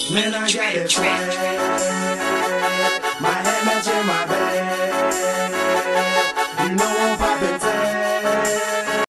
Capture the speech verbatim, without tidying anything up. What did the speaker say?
Man, I got it fat. My head matching my back.